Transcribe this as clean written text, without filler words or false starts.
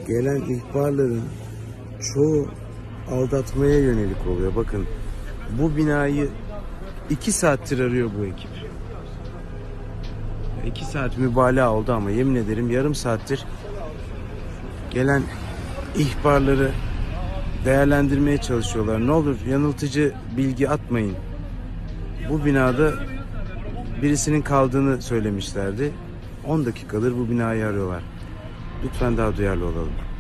Gelen ihbarların çoğu aldatmaya yönelik oluyor. Bakın, bu binayı 2 saattir arıyor bu ekip. 2 saat mübalağa oldu ama yemin ederim yarım saattir gelen ihbarları değerlendirmeye çalışıyorlar. Ne olur yanıltıcı bilgi atmayın. Bu binada birisinin kaldığını söylemişlerdi. 10 dakikadır bu binayı arıyorlar. Lütfen daha duyarlı olalım.